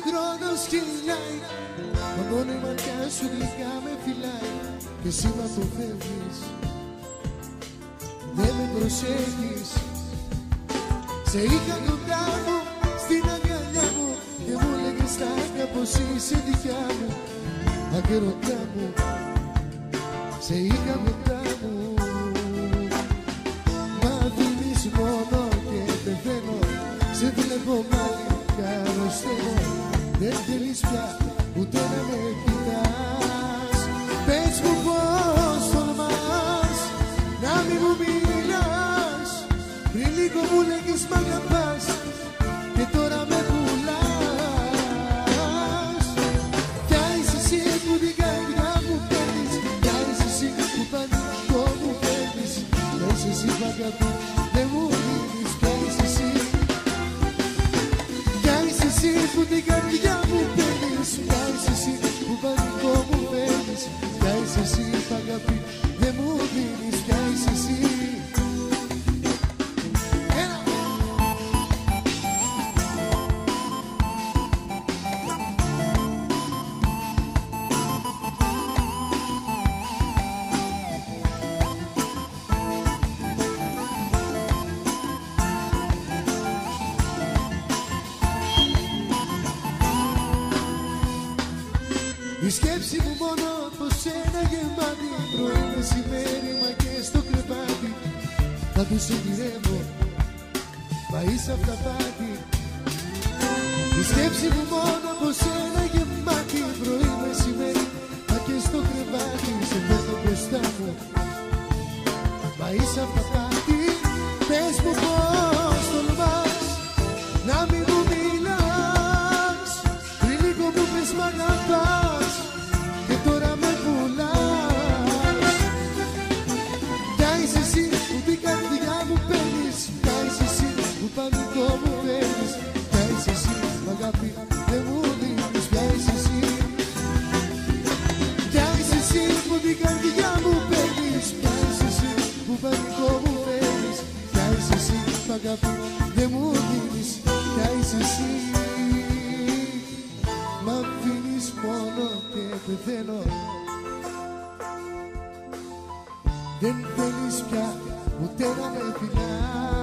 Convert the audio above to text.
χρόνος κυλάει, μα μόνο η ματιά σου γλυκά με φυλάει. Και εσύ μ' αποφεύγεις, δεν με προσέχεις. Σε είχα κοντά μου, στην αγκαλιά μου, και μου λέγες τάχα πως είσαι δικιά μου. Αγερωτά μου, σε είχα κοντά μου. Μ' αφήνεις μόνο και πεθαίνω, σε βλέπω πάλι κι αρρωσταίνω. Δεν θέλεις πια ούτε να με κοιτάς. Πες μου πως τολμάς να μην μου μιλάς. Πριν λίγο μου λέγεις μ' αγαπάς και τώρα με πουλάς. Κι είσαι εσύ που την καρδιά μου παίρνεις, κι είσαι εσύ που πανικό μου παίρνεις. Κι είσαι εσύ που αγάπη δεν μου δίνεις. Κι είσαι εσύ, κι είσαι εσύ που την καρδιά μου παίρνεις. Κι είσαι εσύ που πανικό μου παίρνεις. Κι είσαι εσύ που αγάπη δεν μου δίνεις. Κι είσαι εσύ. Η σκέψη μου μόνο από σένα γεμάτη, πρωί, μεσημέρι, μα και στο κρεβάτι. Θα του συντηρεύω, μα είσαι αυταπάτη. Η σκέψη μου μόνο από σένα γεμάτη, πρωί, μεσημέρι, μα και στο κρεβάτι. Σε βλέπω μπροστά μου, μα είσαι αυταπάτη. Πες μου πως τολμάς να μην μου μιλάς. Πριν λίγο μου πες μ' αγαπάς και τώρα με πουλάς. Κι είσαι εσύ που την καρδιά μου παίρνεις. Κι είσαι εσύ που πανικό μου παίρνεις. Κι είσαι εσύ που αγάπη δεν μου δίνεις. Κι είσαι εσύ, κι είσαι εσύ που την καρδιά μου παίρνεις. Κι είσαι εσύ που πανικό μου παίρνεις. Κι είσαι εσύ που αγάπη δεν μου δίνεις. Κι είσαι εσύ. Μ' αφήνεις μόνο και πεθαίνω. Δεν θέλεις πια ούτε να με φιλάς.